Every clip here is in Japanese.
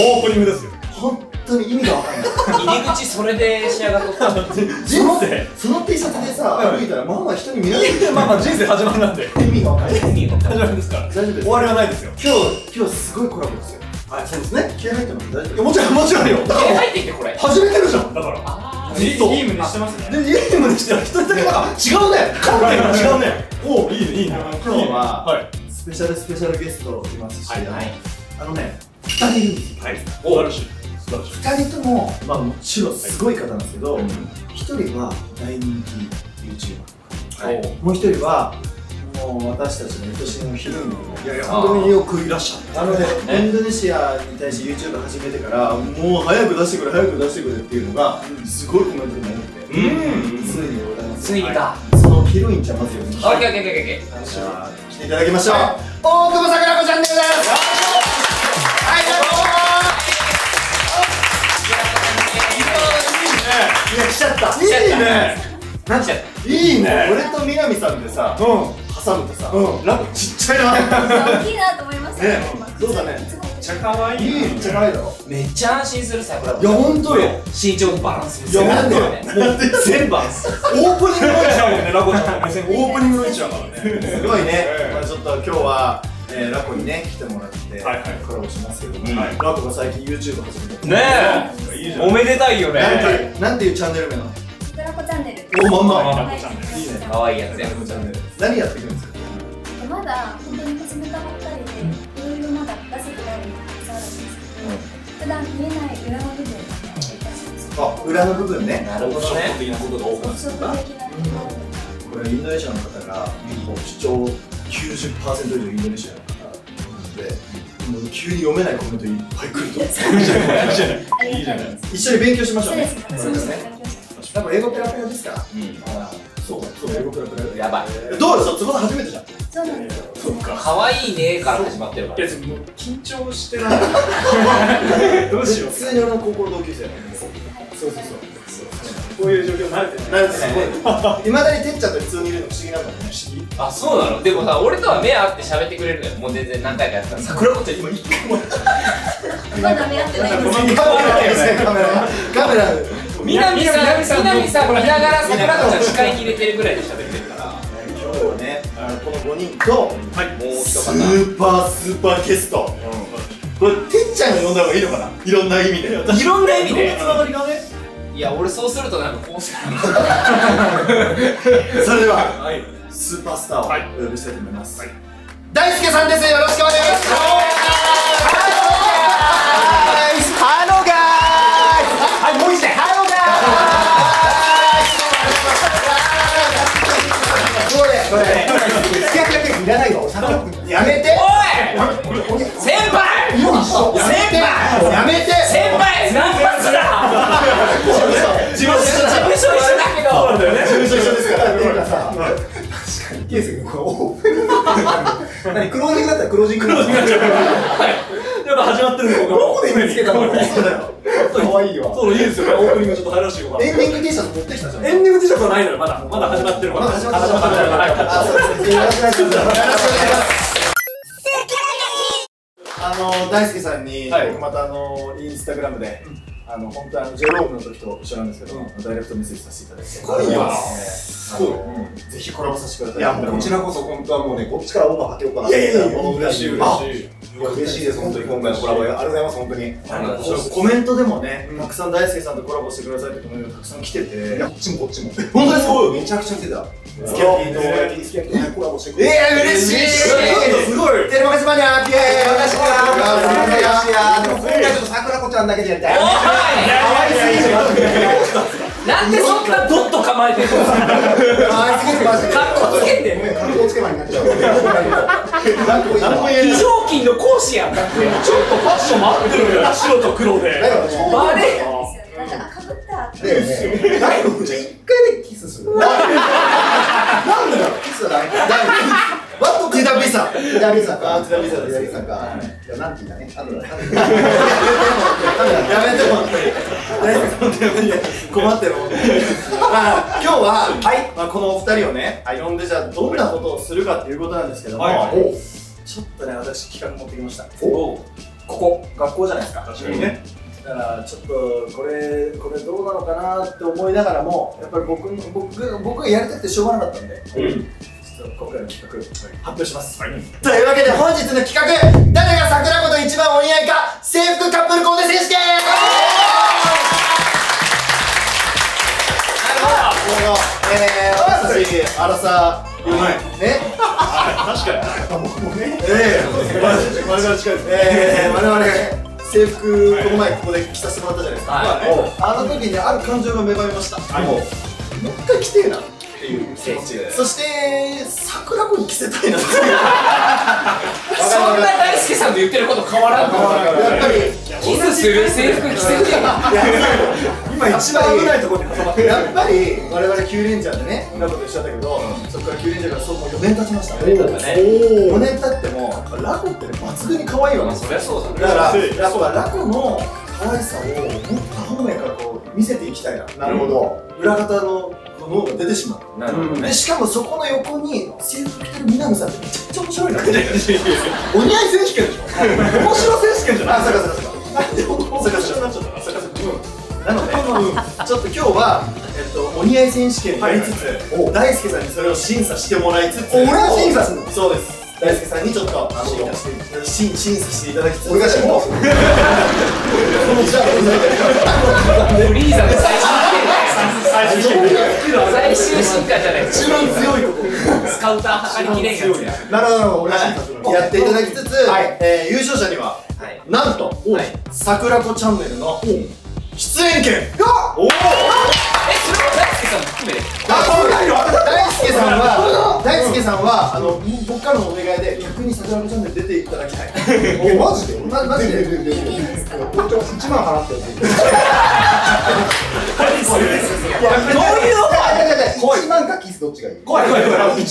オープニングですよ。 本当に意味がわかんない。 入り口それで仕上がっとった。 その T シャツでさ、歩いたらまあまあ人に見られる。 まあまあ人生始まるなんで。 意味がわかんない。 始まるんですから。 大丈夫です。 終わりはないですよ。 今日すごいコラボですよ。はい、そうですね。気合入ってます。大丈夫。 もちろんよ。 入ってきてこれ。 始めてるじゃん。 だから。 いい胸してますね。 で、いい胸してる。一人だけなんか違うね。観点が違うね。おお、いいね、いいね。 今日ははい。 スペシャルゲストいますし、 はい。 あのね、2人いるんですよ。 はい。素晴らしい。素晴らしい。 2人とも、まあもちろんすごい方なんですけど、1人は大人気 YouTuber。はい。もう1人は、もう私たちの愛しのヒロインで、いや本当によくいらっしゃって、インドネシアに対して YouTube 始めてから、もう早く出してくれ、早く出してくれっていうのが、すごいコメントに多くて、ついにでございます。 ついにか。 そのヒロインちゃんまず呼びましょう。 オッケー。 来ていただきましょう。大久保さくら子ちゃんでございます。はい、どうも。いや、来ちゃった。いいね。 なんちゃった。 いいね。俺と南さんでさ、挟むとさ、ラブちっちゃいな。 大きいなと思いましたね。 そうだね。 めっちゃ可愛い。 めっちゃ可愛いだろ。 めっちゃ安心するさ、これ。 いや、ほんとよ。 身長のバランス。 いや、なんでよ。 全バランス。 オープニングの位置だもんね、ラコちゃんの目線。オープニングの位置だからね。 すごいね。まあちょっと今日はラコにね来てもらってコラボしますけども、ラコが最近 YouTube 始めて。 ねえ。おめでたいよね。 なんていうチャンネル名なの？ さくらこチャンネル。 お、まんま。 はい。 いいね。 可愛いやつや。 チャンネル。何やっていくんですか？ まだ本当に始めたばっかりで、いろいろまだ出せてないのがたくさんあるんですけど、普段見えない裏の部分をお願いいたします。 あ、裏の部分ね。 なるほどね。 的なことが多くなって特徴的なところ。 これインドネシアの方が視聴 90% 以上インドネシアの方で、もう急に読めないコメントいっぱい来ると。 いいじゃない。 一緒に勉強しましょうね。 そうですね。 なんか英語ペラペラですか？そう、英語ペラペラ。 やばい。 どうですか？翼初めてじゃん。 そうなんですよ。 そうか。 可愛いねから始まってるから。 いや、もう緊張してない。どうしよう。 普通に俺の高校同級生なんで。そう。 こういう状況慣れてない。 慣れてない。いまだにてっちゃんと普通にいるの不思議なんだもんね。不思議。 あ、そうなの。でもさ、俺とは目合って喋ってくれるのよ。もう全然何回かやったら。桜子ちゃん今一回も。 まだ見合ってないんですよ。 カメラ。 南さん見ながら桜子ちゃん視界に入れてるぐらいで喋ってるから。 今日はね、この5人と、もう一一方、 方スーパーゲスト。これ、てっちゃんが呼んだ方がいいのかな？いろんな意味で。 いろんな意味で。 つながりがね。 いや、俺そうするとなんかこうする。 それでは、スーパースターをお呼びしたいと思います。大輔さんです。よろしくお願いします。ハローガーイズ。はい、もう一度。ハローガーイズ。これ、スキャキャキャいらないわ。やめて。 おい。先輩。やめて。先輩。何発だ。事務所一緒だけど。 事務所一緒ですから。っていうかさ。確かに。ケースがこれオープニング。何クロージングだったらクロージング。 やっぱ始まってるの。 どこで見つけたの？可愛いわ。 そういいですよね。オープニングちょっと入らせてよ。 エンディング T シャツ持ってきたじゃん。 エンディング T シャツはないのよ。まだ始まってるから。 まだ始まってるから。あ、そうですね。よろしくお願いします。大輔さんに僕またインスタグラムで本当ジェロームの時と一緒なんですけどダイレクトメッセージさせていただいて、すごいわ。ぜひコラボさせてください。 いや、もうこちらこそ本当はもうね、こっちからオファーかけようかな。 いやいや、 嬉しい。 嬉しいです、本当に今回のコラボ。ありがとうございます、本当に。 コメントでもね、たくさん大輔さんとコラボしてくださいってコメントたくさん来てて、 いや、こっちもこっちも。 本当ですか？ めちゃくちゃ来てた。 すき焼きとすき焼きとコラボしてくれ。 嬉しい。すごい。テレマガジマニア、イエーイ。 私がでも今回ちょっと桜子ちゃんだけでやりたい。 なんでそんなドッと構えてるの？かっこつけて。 格好つけまになっちゃう。 非常勤の講師やん。だってちょっとファッションも合ってるよ。白と黒で。バレ。 なんかかぶった。 じゃあ一回でキスする。 なんでだろう？キスはない。ワットティダビサ。ティダビサか。ティダビサです。 なんか、じゃあなんて言うんだね。あとだ。 やめても。困ってるもんね。今日はこのお二人をね呼んでじゃあどんなことをするかっていうことなんですけども、ちょっとね私企画持ってきました。こここ学校じゃないですか。 確かにね。 だからちょっとこれどうなのかなって思いながらも、やっぱり僕がやりたくてしょうがなかったんで、ちょっと今回の企画発表します。というわけで本日の企画、誰が桜子と一番お似合いか制服カップルコーデ選手権。私アラサーね。 確かに。 僕もね。我々近いです。我々制服この前ここで着させてもらったじゃないですか。あの時にある感情が芽生えました。もう一回着てえなっていう気持ち。そして桜子に着せたいなっていう。 そんな大輔さんの言ってること変わらんの。 やっぱりキスする制服着せて今一番危ないところに挟まって、やっぱり我々9レンジャーでね、ラボと一緒だったけど、そこから9レンジャーからそうもう4年経ちましたね。4年経ってもラコってね抜群に可愛いわけですよ。 そりゃそうだね。 だからやっぱラコの可愛さをもっと多方面からこう見せていきたいな。なるほど。裏方の脳が出てしまう。 なるほどね。 でしかもそこの横に制服着てる南さんってめちゃくちゃ面白いな。お似合い選手権でしょ。面白選手権じゃない。そうか。なんで面白になっちゃった。なので、ちょっと今日はお似合い選手権にやりつつ、大輔さんにそれを審査してもらいつつ、俺が審査するの？そうです。大輔さんにちょっと審査していただきつつ、俺が審査する。 フリーザの最終進化じゃない。 一番強いとこ。 スカウター測りきれんやつや。 なるほど、俺が審査する。やっていただきつつ、優勝者にはなんと桜子チャンネルの出演権。おお。 それは大輔さんも含めて。 大輔さんは僕からのお願いで逆に桜子チャンネル出ていただきたい。マジで？マジで？1万払ってる。 どういうの ？1万かキスどっちがいい？ 怖い。1万だもんな。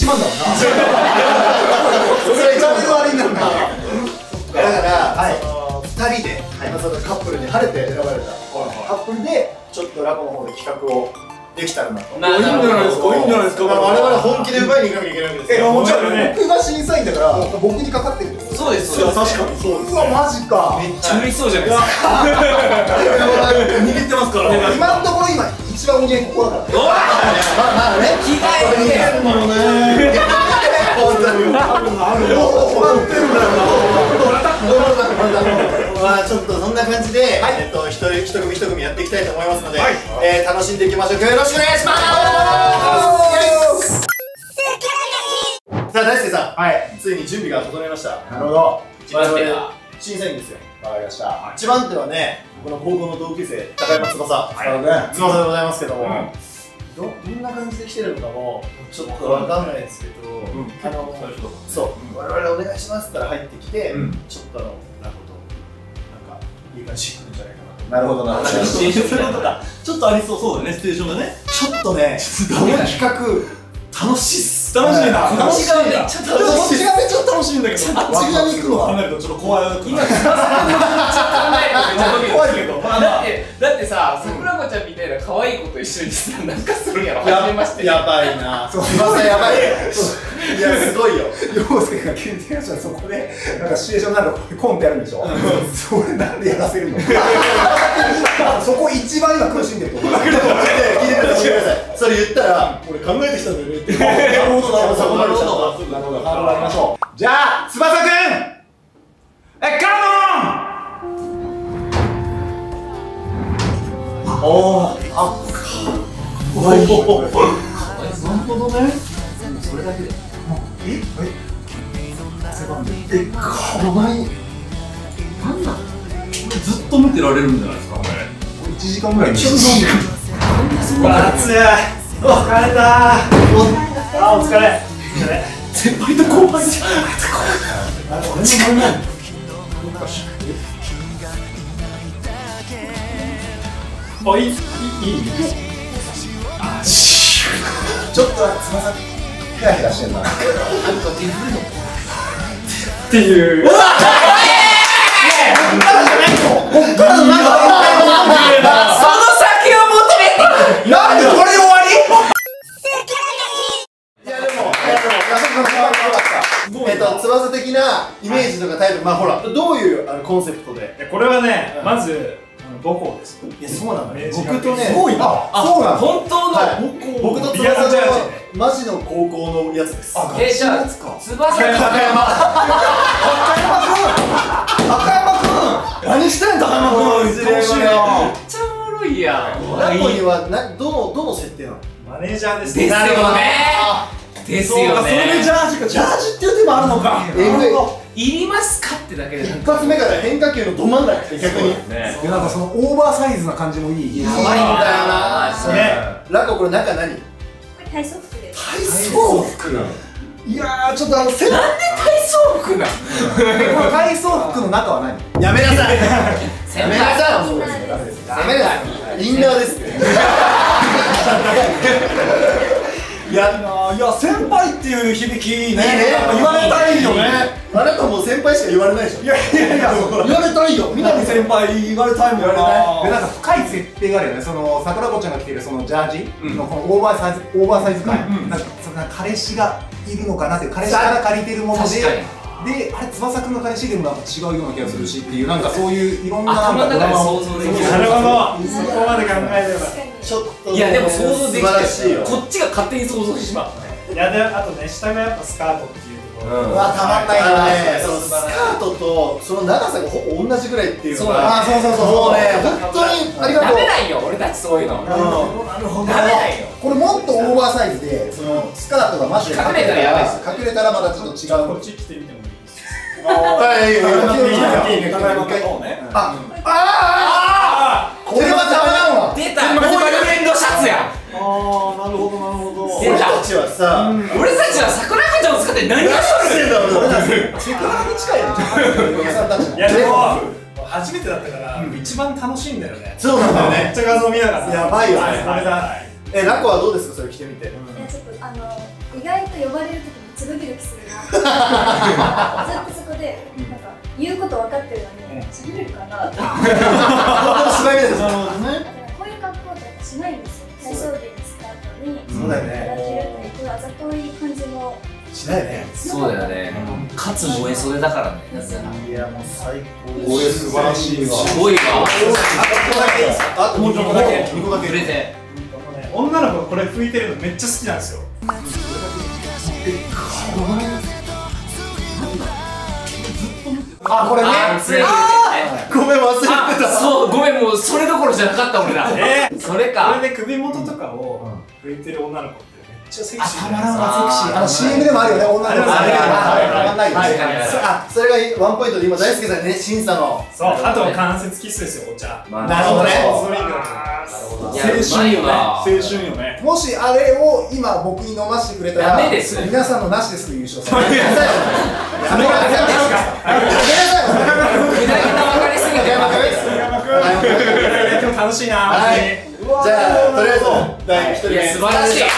それ一番悪いんだな。だから2人でそのカップルに晴れて選ばれたカップルでちょっとラコの方で企画をできたらなと。いいんじゃないですか。我々本気で奪いに行かなきゃいけないわけですよ。もちろん僕が審査員だから僕にかかってるってこと。そうです。確かにそうです。うわマジか。 めっちゃ無理そうじゃないですか。 握ってますからね。 今のところ一番お似合いここだから。まあね。 着替えて。 もうね。本当に。まあちょっとそんな感じで一組一組やっていきたいと思いますので、楽しんでいきましょう。よろしくお願いします。さあ大輔さん、ついに準備が整いました。なるほど。審査員ですよ。わかりました。一番手はね、僕の高校の同級生高山翼でございますけども、どんな感じで来てるのかもちょっとわかんないですけど、そう我々お願いしますから入ってきて、ちょっとラコとなんかいい感じに来るんじゃないかなと。なるほどな。 そういうことか。ちょっとありそうだね、ステーションがね。 ちょっとね、この企画楽しいっす。 楽しいな。 こっちがめっちゃ楽しい。 こっちがめっちゃ楽しいんだけど、 あっち側に行くのは考えるとちょっと怖い。 今考えるとめっちゃドキドキ。 怖いけど、 だってさ、桜子ちゃんみたいな可愛い子と一緒にさ、なんかするんやろ。初めまして。 やばいな。やばい。いやすごいよ。 陽介が急に電話したらそこでなんかシチュエーションなんかコントやるんでしょ。それなんでやらせるの？そこ一番今苦しんでると思う。 聞いてください。それ言ったら俺考えてきたんだよねって。なるほど。ハードルありましょう。 じゃあ翼くん、カモン。 おー、怖い。なるほどね。それだけで。怖い。なんだ。 ずっと見てられるんじゃないですか、これ。 1時間ぐらい。 暑い。疲れた。お疲れ。先輩と後輩じゃん。あ、いい。 ちょっと翼ヘラヘラしてんな。 っていう。 なんでこれで終わり？ 翼的なイメージとかタイプまあほら、どういうコンセプトで。 これはね、まず母校です。 いや、そうなのよ。 僕僕とね、 すごいな。そうなの。 本当の僕とリアルジャージ翼はマジの高校のやつです。 じゃあ翼高山何してんだ、高山君。いずれめっちゃおもろいやん。 ラコにはどの設定なの？ マネージャーですですよね。ですよそれでジね。 ャージか、ジャージっていう手もあるのか。 いりますかってだけで一発目から変化球のど真ん中って逆に。 ね。 いやなんかそのオーバーサイズな感じもいい。 やばいんだよな。 ね。 ラコこれ中何？ これ体操服です。 体操服なの。いやー、ちょっとなんで体操服なの？ この体操服の中は何？ やめなさい。 先やめな輩。 さい。 みんなです。 やめなさい。インナーですって。 いや先輩っていう響きね、 ね言われたいよね。 あなたもう先輩しか言われないでしょ。 いや言われたいよ。南先輩言われたいもんな。 でなんか深い設定があるよね。その桜子ちゃんが着てるそのジャージのこのオーバーサイズ感。なんかそんな彼氏がいるのかなって、彼氏から借りてるもので。で、あれ翼くんの彼氏でもなんか違うような気がするしっていう、なんかそういういろんななんかドラマを想像できる。 なるほど。そこまで考えれば。 ちょっといやでも想像でき素晴らしいよ。 てこっちが勝手に想像してしまう。 いやであとね、下がやっぱスカートっていうところ。 うわ、たまんないよね。その素ス晴らしいカートとその長さがほぼ同じぐらいっていうのそうだねが、もうね、本当にありがとう。 ダメないよ俺たちそういうの。ダメないよ。 これもっとオーバーサイズで、そのスカートがマジで隠れたらやばいっす。 隠れたらまだちょっと違う。 こっち来てみてもいいですか？ はい、これはダメだわ。 出た。ボーイフレンドシャツや。 なるほどなるほど。 出た。 俺たちはさ、 俺たちは桜赤ちゃんを使って何をししてんだ俺たち。 セクハラに近いよ。嫁さんたちの。 いやでも初めてだったから一番楽しいんだよね。 そうなんだよね。 めっちゃ画像見ながら。 やばいよね。 これだ。 ラコはどうですか、それ着てみて。 ちょっと意外と呼ばれるときめっちゃドキドキするな。ずっとそこでなんか言うこと分かってるのに喋れるかなって。 芝居目です。なるほどね。 こういう格好ってやっぱしないんですよ。体操着にスカートにそうだよブラね。 ジルっていうあざとい感じの。 しないね。 そうだよね。かつ燃え袖だからね。 いや、もう最高。 これ素晴らしいわ。 すごいわ。 あともう2個だけ。2個だけ。 プレゼン。 女の子これ拭いてるのめっちゃ好きなんですよ。 あ、これね。 ごめん、忘れてた。 そうごめんもうそれどころじゃなかった俺ら。それこか。 れで首元とかを拭いてる女の子ってめっちゃセクシー。 たまらんわ、セクシー。CM でもあるよね、女の子あるたまんないよね。 それがワンポイントで今大輔さんね、審査の。 そう、あと関節キスですよ、お茶。 なるほどね。 いやうまいよな。 青春よね。 もしあれを今僕に飲ませてくれたら、 ダメです皆さんのなしですと優勝される。 やめなさい。 くだりが分かりすぎてダメです。 でも楽しいな。 はい。じゃあ、とりあえず第1人目。 いや素晴らしい。 す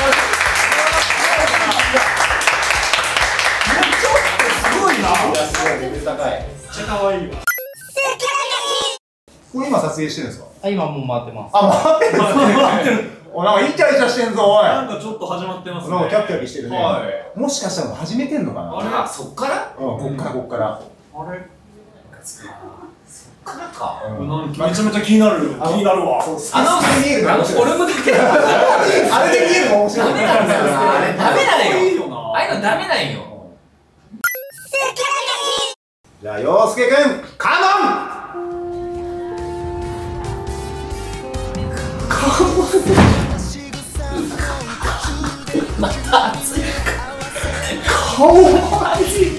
ごいな。 すごいレベル高い。 めっちゃ可愛いわ。 これ今撮影してるんですか？ 今もう回ってます。 あ、回ってる。お、なんかイチャイチャしてんぞ、おい。 なんかちょっと始まってますね。 なんかキャピキャピしてるね。 はもしかしたら始めてんのかな。 あそっからこっから。 あれからか。 めちゃめちゃ気になる。気になるわ。 俺もできる。 あれで見えるの面白い。 ダメなんだよな。あれダメなんよ。 いいよな。 ああいうのダメなんよ。 じゃあ、陽介くん、カモン。 また熱い。 顔も熱い。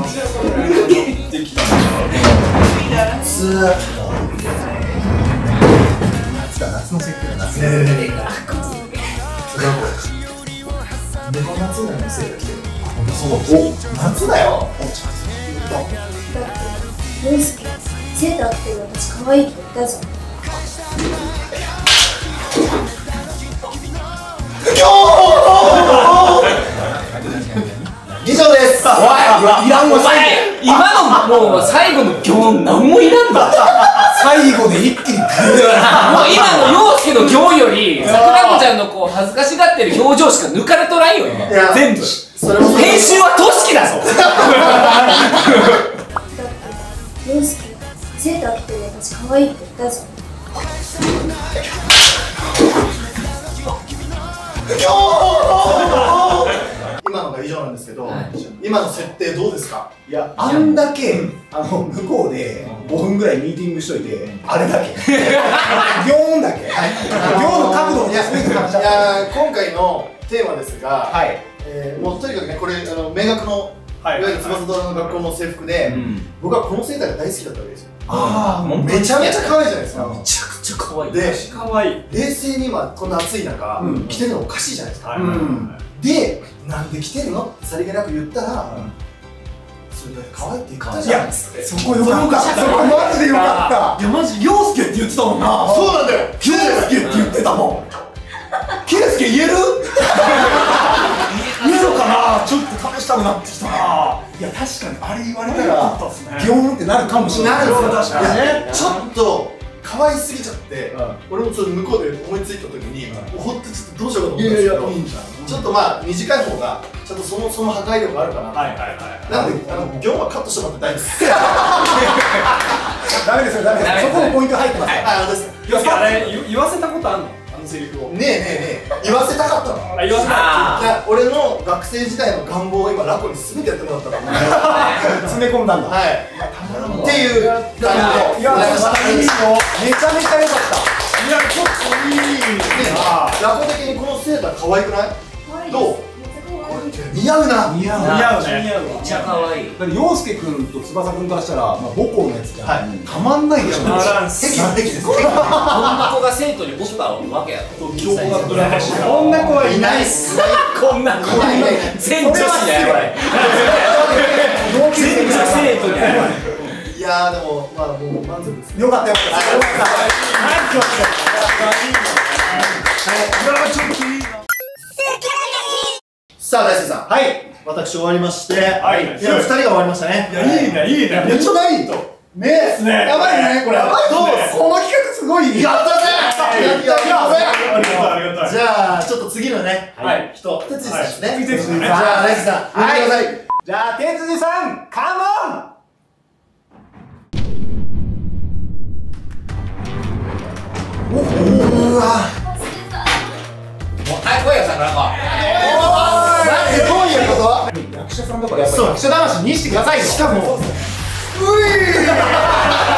夏の設定だ、夏の設定。夏なのせいだけど。お、夏だよ。 陽介、セーターって私可愛いって言ったじゃん。 以上です。 おい、いらんわ。お前、今のもう最後の行音何もいらんだ。 最後で一気に。 もう今の陽介の行より、桜子ちゃんのこう恥ずかしがってる表情しか抜かれとらんよ、今。全部。編集はとしきだぞ。 陽介セーター着てる私可愛いって言ったじゃん。 今のが以上なんですけど、今の設定どうですか？ いや、あんだけ向こうで5分ぐらいミーティングしといて、あれだけ業音だけ業の角度を安く話しちゃった。 いや今回のテーマですが、もうとにかくね、これ明学のいわゆる翼ドラの学校の制服で、僕はこのセーターが大好きだったわけですよ。めちゃめちゃ可愛いじゃないですか。 めちゃくちゃ可愛い。 で、 可愛い。 冷静に今こんな暑い中着てるのおかしいじゃないですか。 はい。 で、なんで着てるのってさりげなく言ったら、それだけ可愛いって言ったじゃん。 そこよかった。そこマジでよかった。いや、マジ陽介って言ってたもんな。 そうなんだよ。 陽介って言ってたもん。圭介言える？言えるかな？ちょっと試したくなってきたな。いや、確かにあれ言われたらギョーンってなるかもしれない。 なるんですよ。確かに。ちょっと可愛すぎちゃって、俺もちょっと向こうで思いついた時に、ほんとちょっとどうしようかと思ったんですけど、ちょっとまあ短い方がちょっとその破壊力があるかな。なのでギョーンはカットしてもらって大丈夫です。 ダメですよ、ダメです。そこのポイント入ってますから。 あ、です。 あれ言わせたことあんの？セリフをねえ言わせたかったの。 言わせた。 俺の学生時代の願望を今ラコに全てやってもらったから詰め込んだんだ。 はい。っていう感じで。 いや、いいの。めちゃめちゃ良かった。 いや、ちょっといい。 ラコ的にこのセーター可愛くない？どう？似合うな。 似合うね。 めっちゃ可愛い。 だって陽介君と翼君からしたら、母校のやつじゃん。たまんないでしょ。 敵です。 こんな子が生徒におったわけやろ。 こんな子はいないっす。 こんな子はいない。全女子にやばい。全女生徒にやばい。 いやでもまあもう満足です。 よかったよかった。 さあ大輔さん。はい。私終わりまして、2人が終わりましたね。 いや、いいね。 めっちゃないと。ねえ。やばいね、これ。やばい。どう？この企画すごい。やったね。 ありがとう。 じゃあちょっと次のね、人、哲司さんですね。じゃあ大輔さん、言ってください。 じゃあ哲司さん、カモン。 うわ。 はい、来いよ、桜子。 どういうこと？ 役者さんだからやっぱり役者魂にしてくださいよ。 しかも、ういー